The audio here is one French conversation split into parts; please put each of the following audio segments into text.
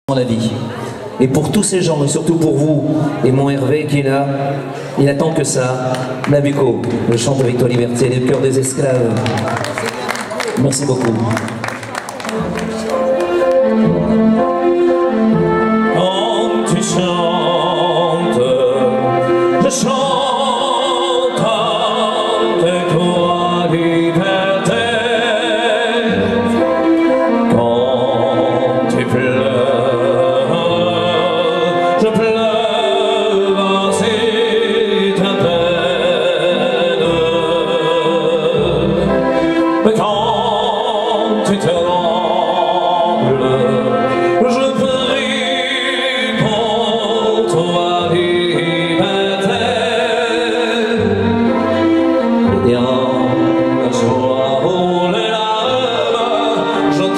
la vie. Et pour tous ces gens, et surtout pour vous, et mon Hervé qui est là, il attend que ça. Nabucco, le chant de Victoire Liberté, le cœur des esclaves. Merci beaucoup. Quand tu chantes, je chante avec toi liberté. Quand tu pleures, je pleure aussi ta peine. Mais quand tu te trembles, je prie pour toi liberté. Et en joie pour les larmes, je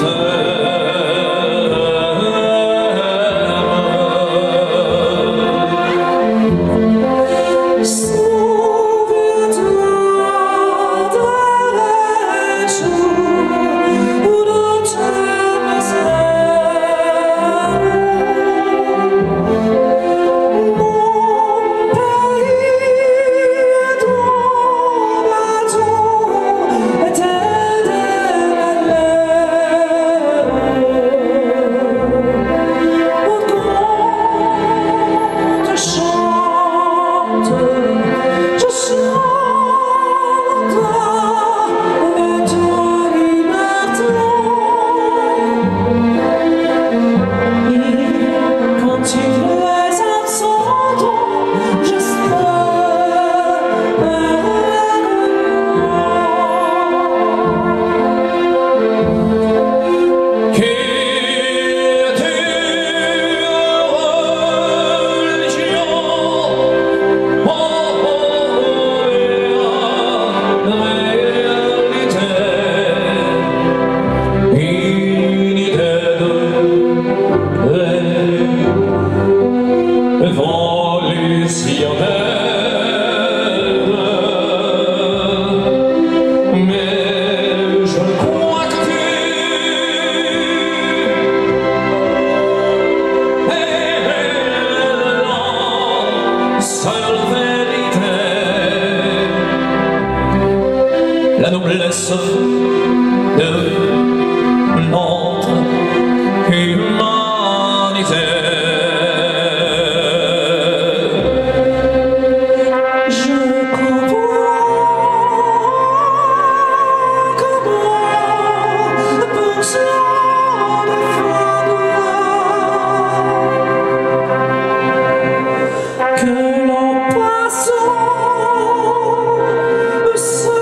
t'aime. Souviens-toi de les jours où nous La noblesse de notre humanité. Je comprends comment pour cela le froid que l'on poisson se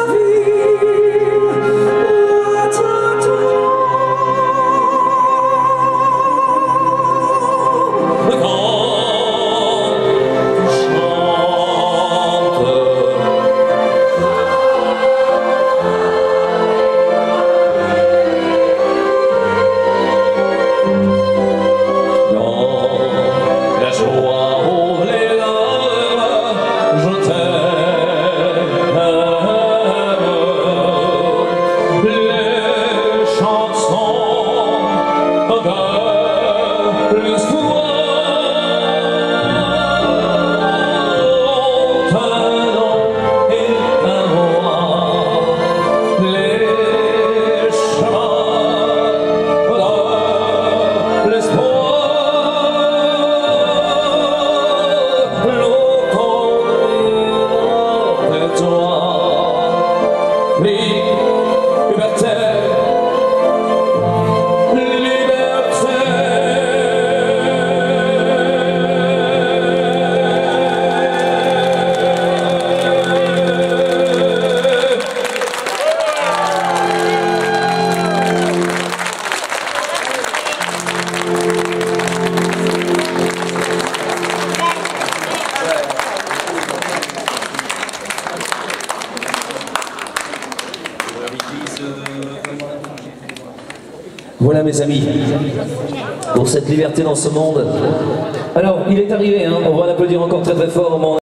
Voilà mes amis, pour cette liberté dans ce monde. Alors, il est arrivé, hein, on va l'applaudir encore très très fort.